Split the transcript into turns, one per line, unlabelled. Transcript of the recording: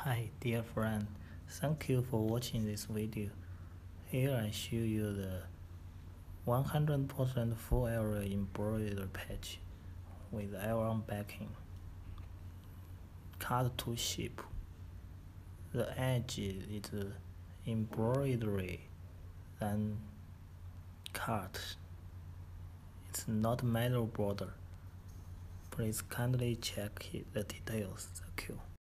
Hi dear friend, thank you for watching this video. Here I show you the 100% full area embroidered patch with iron backing, cut to shape. The edge is embroidery, then cut. It's not metal border. Please kindly check the details. Thank you.